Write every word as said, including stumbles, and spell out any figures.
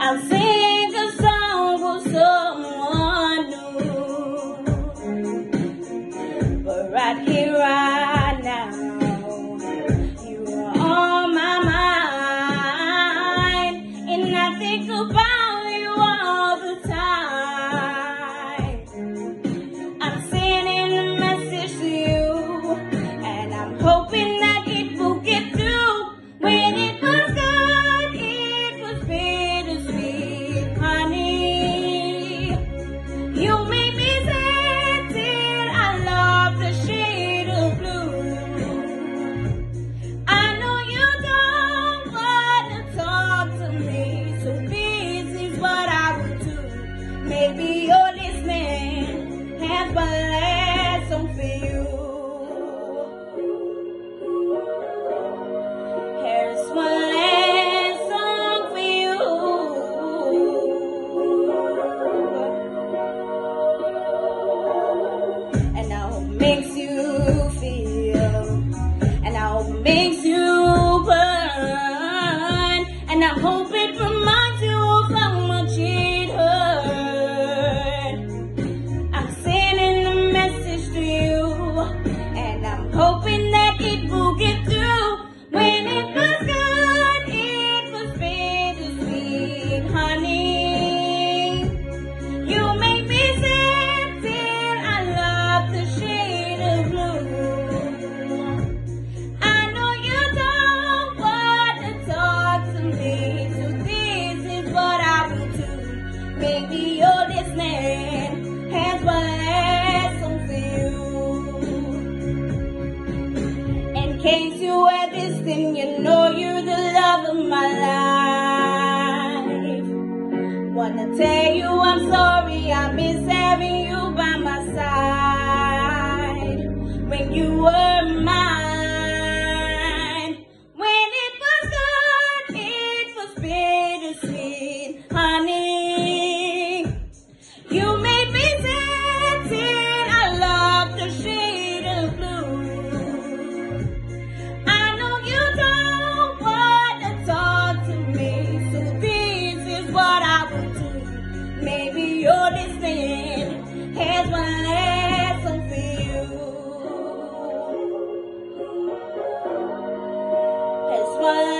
I'll sing a song for someone new, but right here, right now, you are on my mind, and I think about you all the time. I'm sending a message to you, and I'm hoping that it will get through. When it was good, it was bittersweet, honey. You made me sad till I love the shade of blue. I know you don't want to talk to me, so this is what I will do. Maybe you're listening, here's my last song for you. Here's my last song for you. And I hope it makes you feel, and I hope it makes you burn, and I hope it reminds you of how much it hurt. I'm sending a message to you, and I'm hoping that it will get through. When it was good, it was bittersweet, honey. You made me sad till I love the shade of blue. I know you don't want to talk to me, so this is what I will do. Maybe you're listening, here's my last song for you. In case you wear this, then you know you're the love of my life. Wanna tell you I'm sorry, I miss having you by my side when you were mine. When it was good, it was bittersweet, honey. You made me sad till I loved the shade of blue. I know you don't want to talk to me, so this is what I will do. Maybe you're listening, here's my last song for you. Here's my